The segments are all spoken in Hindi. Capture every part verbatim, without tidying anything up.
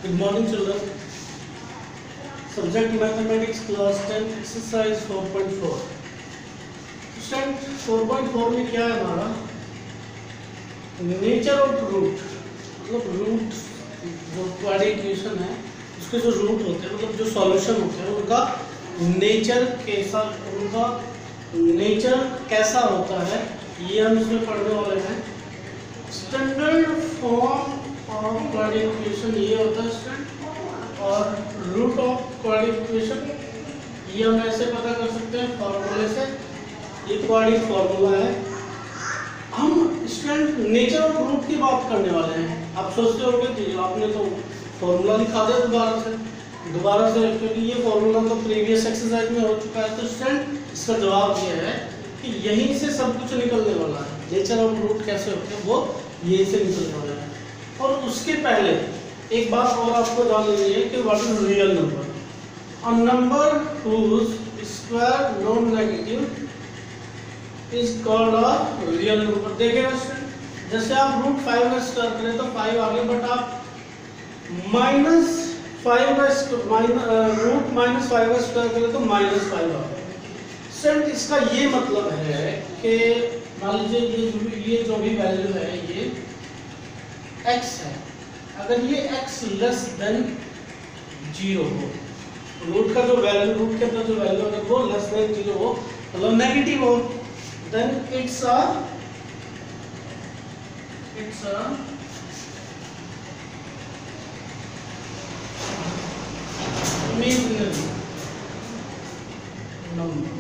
Good morning, children. Subject Mathematics, class ten, exercise four point four. Student four point four में क्या है हमारा? नेचर ऑफ रूट, मतलब रूट जो क्वाड्रेटिक इक्वेशन है उसके जो रूट होते हैं, मतलब जो सॉल्यूशन होते हैं उनका नेचर कैसा उनका नेचर कैसा होता है, ये हम इसमें पढ़ने वाले हैं. Standard form of quadratic equation ये होता है स्टूडेंट, और रूट ऑफ क्वाड्रेटिक इक्वेशन ये हम ऐसे पता कर सकते हैं फॉर्मूले से. ये क्वाड्रेटिक फॉर्मूला है. हम स्टूडेंट नेचर ऑफ रूट की बात करने वाले हैं. आप सोचते होंगे कि आपने तो फॉर्मूला लिखा दिया दोबारा से दोबारा से क्योंकि ये फॉर्मूला तो प्रीवियस एक्सरसाइज में हो चुका है. तो स्टूडेंट इसका जवाब ये है कि यहीं से सब कुछ निकलने वाला है. नेचर ऑफ रूट कैसे होते हैं वो यहीं से निकलने वाला है. और उसके पहले एक बात और आपको जान लेनी है कि what is real number. A number whose square non negative is called a real number. देखिए जैसे आप रूट फाइव का स्क्वायर करें तो फाइव आ गया, बट आप माइनस फाइव का रूट माइनस फाइव का स्क्वायर करें तो माइनस फाइव आ गया. सेंट इसका ये मतलब है कि मान लीजिए ये ये जो भी वैल्यू है ये x है. अगर ये x लेस देन जीरो हो, रूट का जो वैल्यू रूट के अंदर जो वैल्यू है वो लेस देन जीरो हो, मतलब नेगेटिव हो, then it's a it's a imaginary number.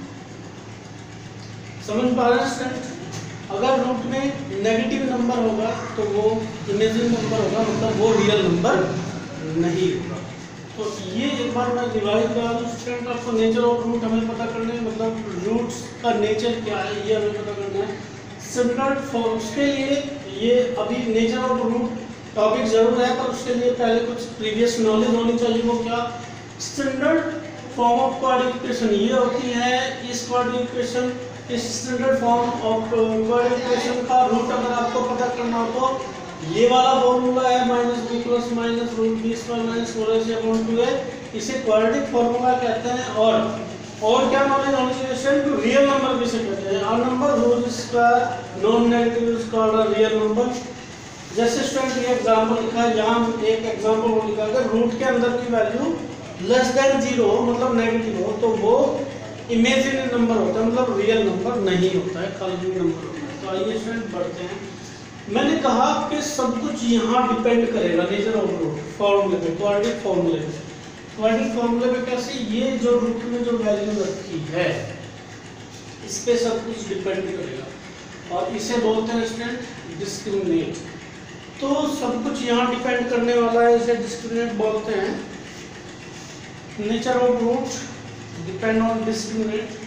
समझ पा रहे हैं? अगर रूट में नेगेटिव नंबर होगा तो वो इमेजिनरी नंबर होगा, मतलब वो रियल नंबर नहीं होगा. तो ये एक बार मैं डिवाइड करा दूं स्टूडेंट. आपको नेचर ऑफ रूट हमें पता करना है, मतलब रूट्स का नेचर क्या है ये हमें पता करना है. स्टैंडर्ड फॉर्म के लिए ये अभी नेचर ऑफ रूट टॉपिक जरूर है, पर उसके लिए पहले कुछ प्रीवियस नॉलेज होनी चाहिए. वो क्या? Standard form of quadratic equation ये होती है. इस क्वाड्रेटिक इक्वेशन इस standard form of quadratic equation का रूट अगर आपको पता करना हो तो ये वाला फॉर्मूला है minus B plus minus root B square minus four A upon two A. इसे क्वाड्रेटिक फॉर्मूला कहते हैं. और और क्या नॉलेज होनी चाहिए स्टूडेंट? रियल नंबर किसे कहते हैं? A number whose square non negative is called a real number. जैसे स्टूडेंट ये एग्जांपल लिखा है, यहाँ एक एग्जांपल वो लिखा है अगर रूट के अंदर की वैल्यू लेस देन जीरो मतलब नेगेटिव हो तो वो इमेजिनरी नंबर होता है, मतलब रियल नंबर नहीं होता है, खाली नंबर होता है. तो आइए स्टूडेंट बढ़ते हैं. मैंने कहा कि सब कुछ यहाँ डिपेंड करेगा नेचर ऑफ रूट फॉर्मूले पे, क्वाड्रेटिक फॉर्मूले पे. क्वाड्रेटिक फॉर्मूले पे कैसे? ये जो रूट में जो वैल्यू रखी है इस पे सब कुछ डिपेंड करेगा, और इसे बोलते हैं स्टूडेंट डिस्क्रिमिनेट. तो सब कुछ यहाँ डिपेंड करने वाला है, इसे डिस्क्रिमिनेट बोलते हैं. Nature of root depend on discriminant.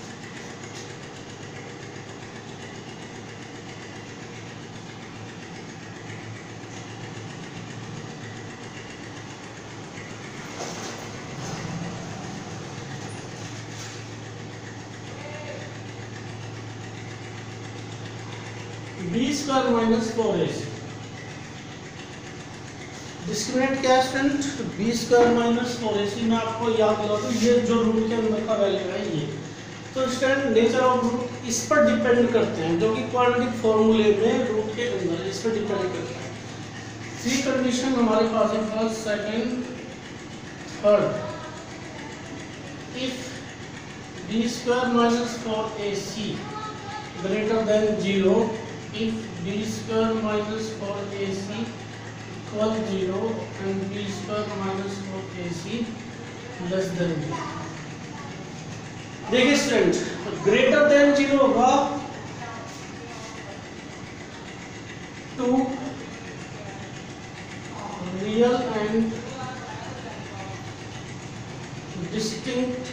b square minus four a c. Discriminant क्या है student? B square minus four ए सी. मैं आपको याद दिला दूं ये जो रूट के अंदर का वैल्यू है ये. तो स्टूडेंट नेचर ऑफ रूट इस पर डिपेंड करते हैं, जो कि क्वाड्रेटिक फॉर्मूले में रूट के अंदर इस पर डिपेंड करता है. थ्री कंडीशन हमारे पास है, first second third. If B square minus four A C greater than zero, if B square minus four A C equal zero and b square minus four a c less than zero. देखिए स्टूडेंट ग्रेटर देन जीरो होगा two real and distinct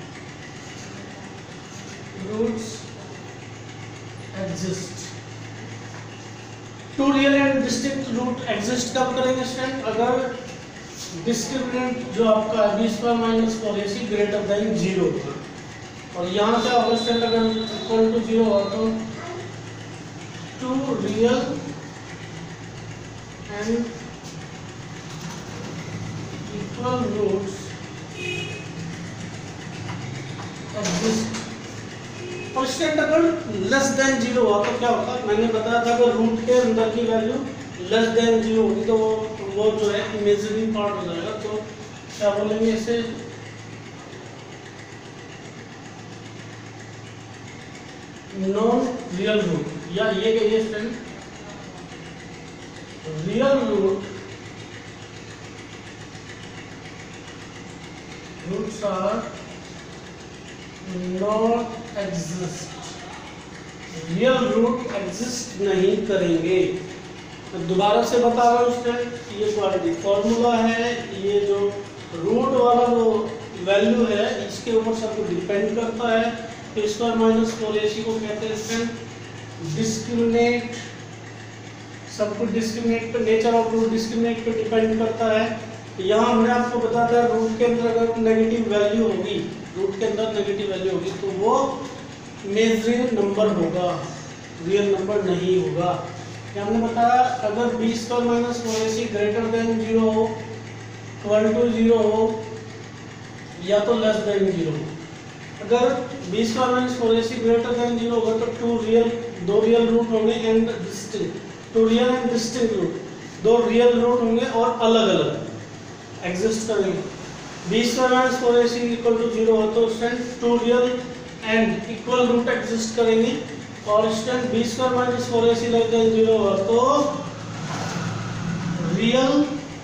roots exist. Two real and distinct root exist कब करेंगे स्टूडेंट? अगर डिस्क्रिमिनेंट जो आपका बी स्क्वायर माइनस फोर ए सी ग्रेटर देन जीरो होगा. और यहाँ क्या होगा स्टूडेंट? अगर इक्वल टू जीरो हो तो two real and equal roots exist. Constant अगर लेस देन जीरो हुआ तो क्या होता है, मैंने बताया था अगर रूट के अंदर की वैल्यू लेस देन जीरो होगी तो वो वो जो है इमेजिनरी पार्ट हो जाएगा। तो क्या बोलेंगे इसे, नॉन रियल रूट, या ये कहिए student real root roots are not exist, real root exist नहीं करेंगे। दोबारा से बता रहा हूँ स्टूडेंट, ये क्वाड्रेटिक फॉर्मूला है, ये जो रूट वाला जो वैल्यू है इसके ऊपर सब कुछ डिपेंड करता है। तो स्क्वायर माइनस फोर ए सी को कहते हैं स्टूडेंट डिस्क्रिमिनेट, सब कुछ डिस्क्रिमिनेट पे, नेचर ऑफ रूट डिस्क्रिमिनेट पे डिपेंड करता है। यहाँ हमने आपको बताया रूट के अंदर अगर नेगेटिव वैल्यू होगी, रूट के अंदर नेगेटिव वैल्यू होगी तो वो इमेजिनरी नंबर होगा, रियल नंबर नहीं होगा। क्या हमने बताया अगर बी स्क्वायर माइनस फोर ए सी ग्रेटर देन जीरो हो, इक्वल टू जीरो हो, या तो लेस देन जीरो हो। अगर बी स्क्वायर माइनस फोर ए सी ग्रेटर देन जीरो होगा तो टू रियल, दो रियल रूट होंगे and distinct, two real and distinct root, दो रियल रूट होंगे और अलग अलग एग्जिस्ट करेंगे। B square minus four A c equal to zero हो तो student two real and equal root exist करेंगे, और student B square minus four ए सी लेस देन जीरो हो तो real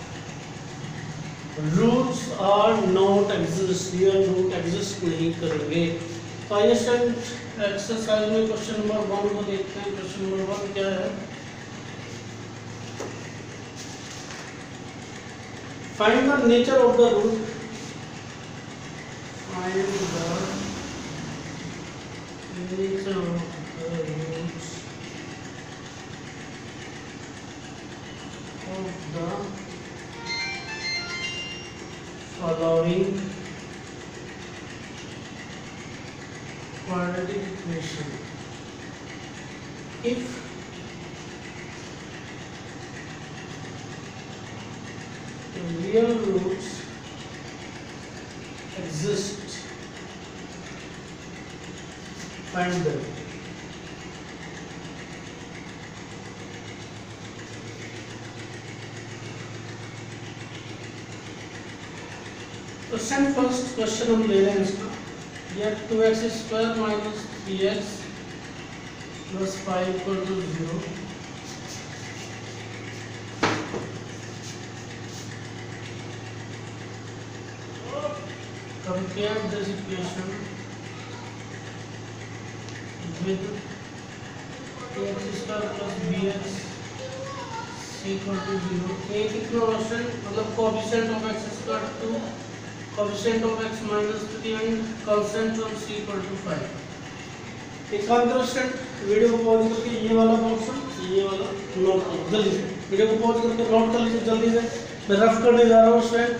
roots are not exist, real root exist नहीं करेंगे। तो आइए स्टूडेंट एक्सरसाइज में क्वेश्चन नंबर वन को देखते हैं। क्वेश्चन नंबर वन क्या है, find the nature of the root, find the nature of the roots of the following quadratic equation if the real roots exist, find them। Question first question हम ले रहे हैं इसका, यह two x square minus three x plus five equal to zero. Compare this equation with x square plus b x equal to zero. एक इक्वेशन मतलब coefficient of x square two coefficient of x minus three and constant from c equal to five. एक काम करो स्टूडेंट, वीडियो को पॉज करके ये वाला पोर्शन, ये वाला नोट करो जल्दी से, वीडियो को पॉज करके नोट कर लीजिए जल्दी से, मैं रफ करने जा रहा हूँ स्टूडेंट।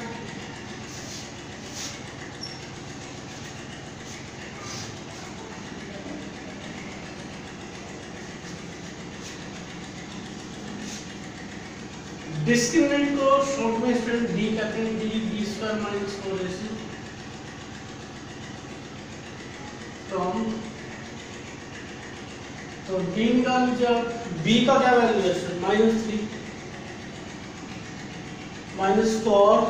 डिस्क्रिमिनेंट को शॉर्ट में स्टूडेंट डी कहते हैं, D b square minus four A c from, तो डी निकाल लीजिए आप, बी का क्या वैल्यू है student minus three, minus four,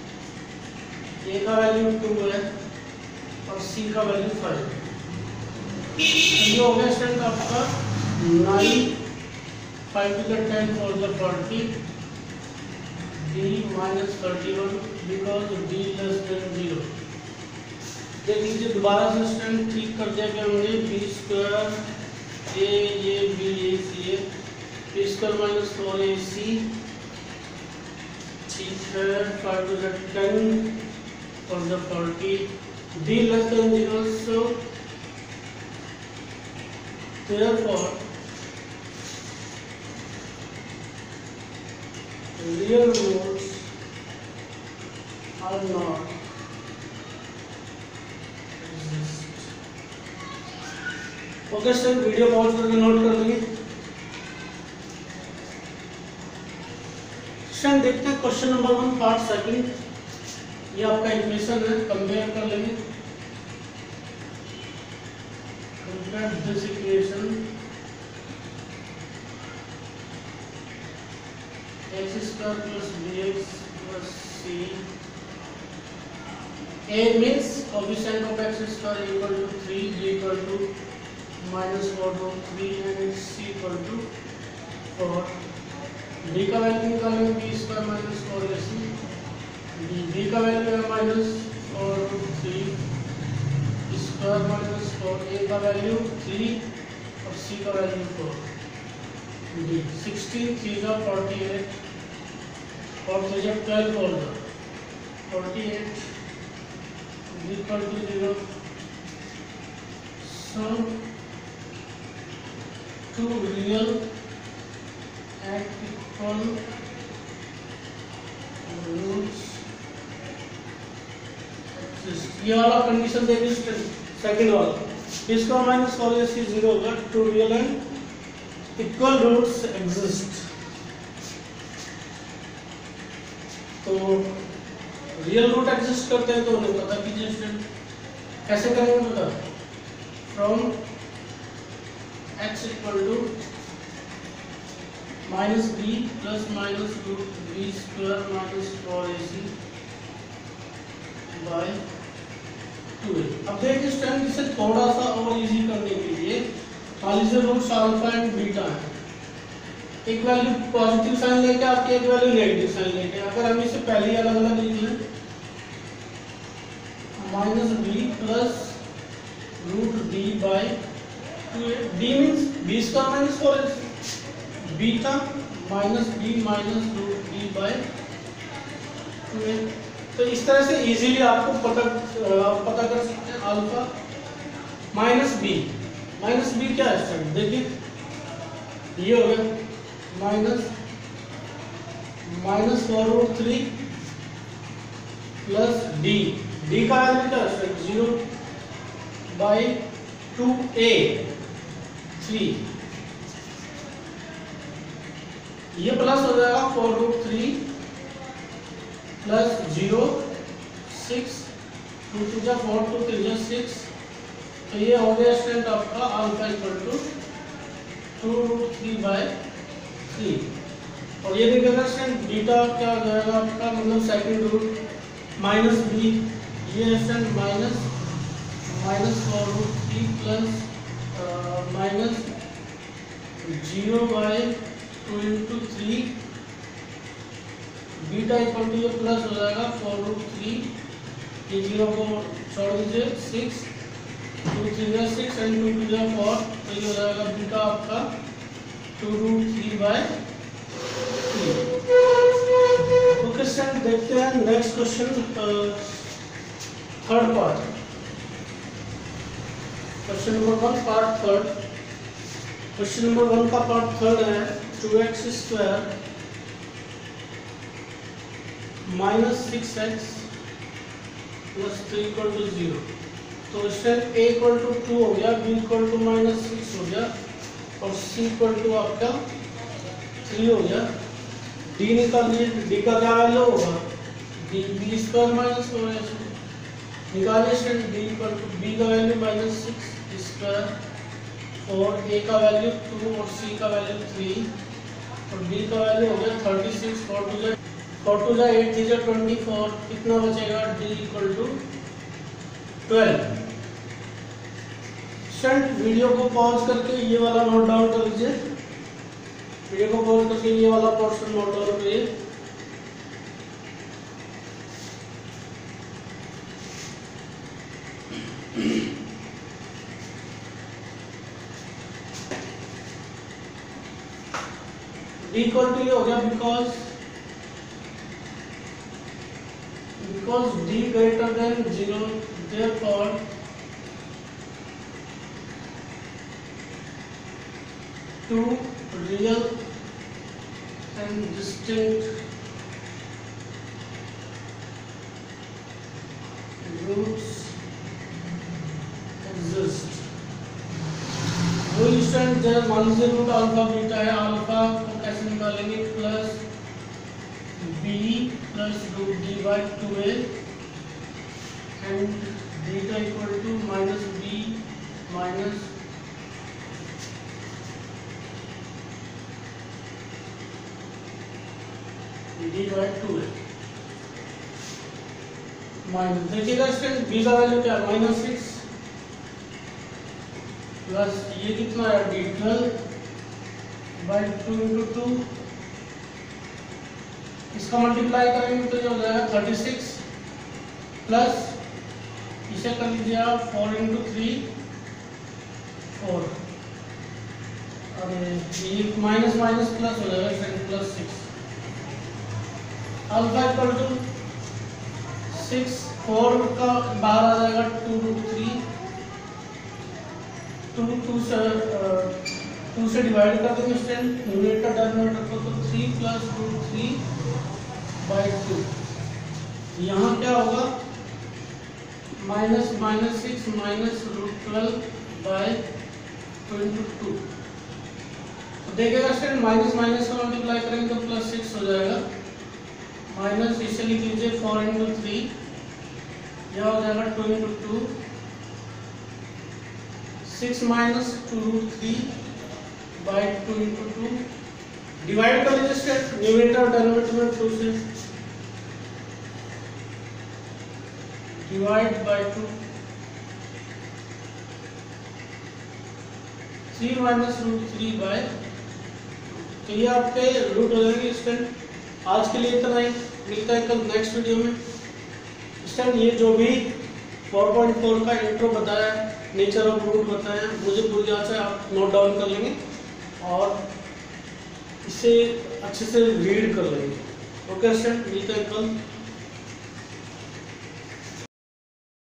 a का वैल्यू टू है और सी का वैल्यू फाइव। ये हो गया स्टूडेंट आपका नाइन, फाइव टू द टेन फोर द forty, d minus thirty one because d less than zero। देख लीजिए दोबारा से स्टूडेंट ठीक कर दिया गया हमने, बी स्क्वायर ए ये b a c a, b square minus four A c, ठीक है, फाइव टू द टेन और द forty, d less than zero, so therefore real roots are not exist। Okay sir, video pause करके नोट कर लेंगे। देखते हैं question number one part second. ये आपका इक्वेशन है, कंपेयर कर लेंगे। Compare this equation x square plus b x plus c. A means coefficient of x square equal to three, b equal to minus four root three and c equal to four। d का वैल्यू निकालेंगे b स्क्वायर माइनस फोर ए सी। b का वैल्यू है minus four root three square minus four, a का वैल्यू थ्री और c का value four. d sixteen three जा फोर्टी एट और थ्री जा ट्वेल्व और जा forty eight equal to zero। So two real and equal roots exist। ये वाला कंडीशन देखिए सेकंड वाला, इसका माइनस फोर ए सी जीरो होगा। Two real and equal roots exist. तो रियल रूट एग्जिस्ट करते हैं तो उन्हें पता कीजिए स्टूडेंट, कैसे करेंगे पता। फ्रॉम x इक्वल to minus B plus minus root B square minus four A c by two a. अब देखिए स्टूडेंट, इसे थोड़ा सा और इजी करने के लिए मान लीजिए रूट्स अल्फा एंड बीटा है, एक वैल्यू पॉजिटिव साइन लेके आपकी एक वैल्यू नेगेटिव साइन लेके। अगर हम इसे पहले ही अलग अलग लिख लें, minus B plus root D by two a. D means b square minus four a, beta minus b minus root D by two a. तो इस तरह से इजीली आपको पता पता कर सकते हैं। Alpha minus b, minus b क्या है देखिए, ये हो गया minus minus four root three plus D, D का वैल्यू क्या है zero by two a three, ये प्लस हो जाएगा four root three plus zero six, two two जा फोर टू थ्री जा सिक्स। तो ये हो गया स्टूडेंट आपका alpha equal to two root three by three. और ये देखिएगा स्टूडेंट बीटा क्या हो जाएगा आपका, मतलब सेकंड रूट माइनस बी, ये student minus minus four root three plus minus zero by two into three, beta equal to ये प्लस हो जाएगा फोर रूट थ्री, ये जीरो को छोड़ दीजिए सिक्स, टू थ्री या सिक्स एंड टू टू या फोर, तो ये हो जाएगा बीटा आपका two root three by three. Okay student, देखते हैं next question, third part, question number one part third. Question number one का पार्ट थर्ड है two x square minus six x plus three equal to zero. तो इससे a इक्वल टू टू हो गया, b equal to minus six हो गया और c इक्वल टू आपका थ्री हो गया। d निकालिए, d का क्या वैल्यू होगा, d b square minus four है, निकालिए student d equal to b का वैल्यू माइनस सिक्स स्क्वायर और a का वैल्यू टू और c का वैल्यू थ्री और d का वैल्यू हो गया थर्टी सिक्स, फोर टू जा फोर टू जा एट, थ्री जा ट्वेंटी फोर, कितना बचेगा d equal to twelve. Student video को पॉज करके ये वाला नोट डाउन कर लीजिए, वीडियो को पॉज करके ये वाला पोर्शन नोट डाउन करिए। d इक्वल टू ये हो गया because because d greater than zero, therefore two real and distinct roots exist। वही स्टूडेंट जब मान लीजिए रूट अल्फा बीटा है, अल्फा को कैसे निकालेंगे, plus b plus root D by two a and beta equal to minus b minus D by two है। माइनस देखिएगा स्टूडेंट बी का वैल्यू क्या है माइनस सिक्स प्लस ये कितना है D twelve by two into two, इसका मल्टीप्लाई करेंगे तो ये हो जाएगा थर्टी सिक्स प्लस इसे कर लीजिए आप फोर इंटू थ्री फोर, अरे ये माइनस माइनस प्लस हो जाएगा plus six, alpha equal to six, four का बाहर आ जाएगा two root three, two two से टू से डिवाइड कर देंगे स्टूडेंट, न्यूमरेटर डिनोमिनेटर को तो three plus root three by two, यहाँ क्या होगा minus minus six minus root twelve by two into two. तो देखिएगा स्टूडेंट माइनस माइनस का मल्टीप्लाई करेंगे तो प्लस सिक्स हो जाएगा, माइनस इसे लिख लीजिए फोर इंटू थ्री, यह हो जाएगा two into two, six minus two root three by two into two, divide कर लीजिए स्टेट न्यूमरेटर डिनोमिनेटर में टू से, divide by two, three minus root three by, तो ये आपके रूट हो जाएंगे स्टूडेंट। आज के लिए इतना ही, मिलता है कल नेक्स्ट वीडियो में। स्टूडेंट ये जो भी फोर पॉइंट फोर का इंट्रो बताया, नेचर ऑफ रूट बताया, मुझे पूरी याद से आप नोट डाउन कर लेंगे और इसे अच्छे से रीड कर लेंगे। ओके स्टूडेंट, मिलते हैं कल।